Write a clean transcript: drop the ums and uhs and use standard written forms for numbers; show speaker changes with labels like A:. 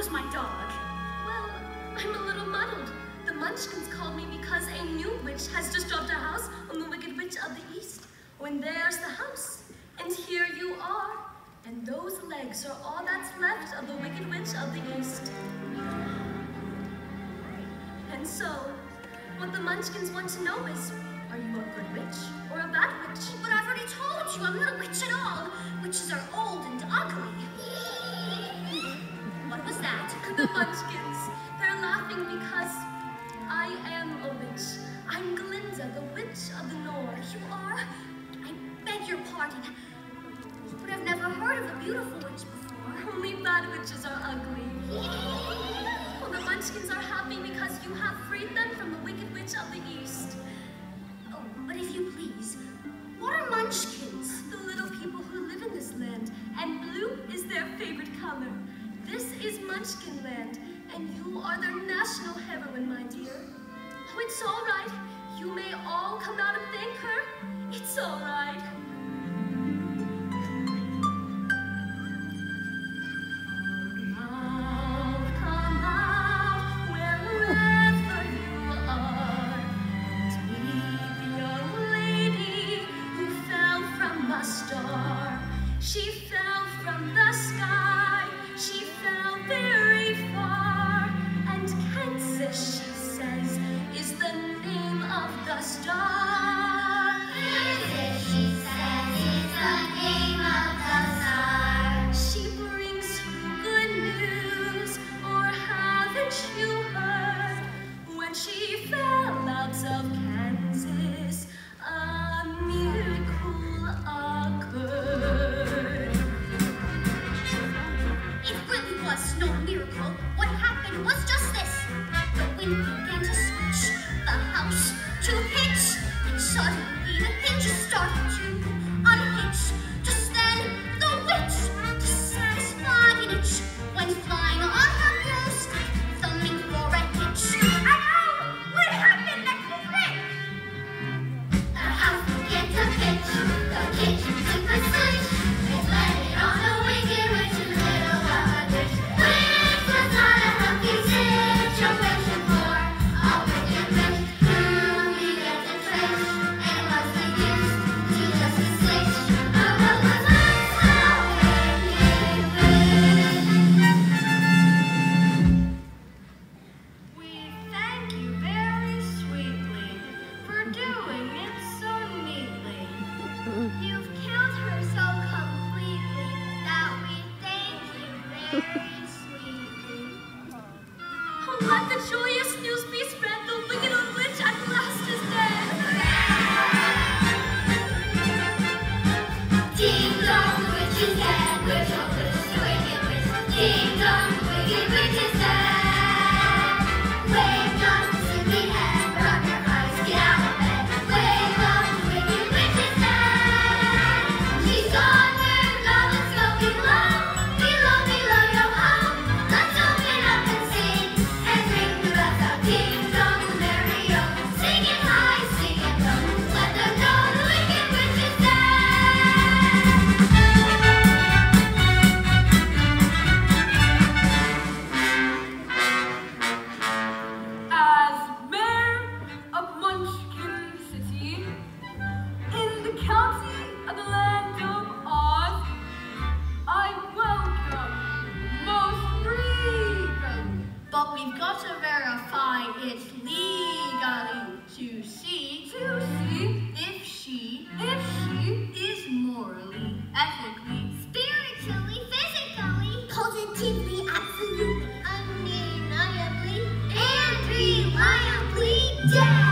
A: was my dog?
B: Well, I'm a little muddled. The Munchkins called me because a new witch has just dropped a house on the Wicked Witch of the East. When there's the house, and here you are, and those legs are all that's left of the Wicked Witch of the East. And so, what the Munchkins want to know is, are you a good witch or a bad witch?
A: But I've already told you, I'm not a witch at all. Witches are old and ugly. What was that?
B: The Munchkins, they're laughing because I am a witch. I'm Glinda, the Witch of the North.
A: You are? I beg your pardon. But I've never heard of a beautiful witch before.
B: Only bad witches are ugly. Well, the Munchkins are happy because you have freed them from the Wicked Witch of the East.
A: Oh, but if you please, what are Munchkins?
B: The little people who live in this land, and blue is their favorite color. This is Munchkin land, and you are their national heroine, my dear. Oh, it's all right. You may all come out and thank her. It's all right. Come out wherever you are, and meet the young lady who fell from a star. She fell from the sky. She fell very far, and Kansas, she says, is the name of the star.
A: Kansas, she says, is the name of the star.
B: She brings you good news, or haven't you heard? When she fell out of Kansas, a miracle occurred.
A: It really was no miracle. What happened was just this. The wind began to switch, the house to pitch, and suddenly the hinges started to unhitch. Just then, the witch, to satisfy an itch, went flying on her broomstick, thumbing for a hitch. Ow! What happened next week? The house began to pitch, the kitchen took a switch, it landed on the Wicked Witch's middle of a ditch. Which was not a healthy situation for a wicked witch who began to twitch and was reduced to just a switch of what was once a wicked witch.
B: We thank you very sweetly for doing it so neatly.
A: You've killed her so completely that we thank you very sweetly.
B: Oh, let the joyous news be spread. The wicked old witch at last is dead.
A: Ding dong, the witch is dead. Witch, oh witch, the wicked witch. Ding dong, the wicked witch is dead. Wave on the sleepy head, rub your eyes, get out of bed. Wave on the wicked witch is dead. She's gone where love is going below, below, below your home. Let's open up and sing, and ring the bells out. Ding dong, the merry-o. Sing it high, sing it low. Let them know the wicked witch is dead.
B: As mayor of Munchkin City, in the county of the land of Oz, I welcome most freedom. But we've got to verify it legally to see if she is morally, ethically,
A: Spiritually, physically, positively, absolutely, undeniably, and reliably dead.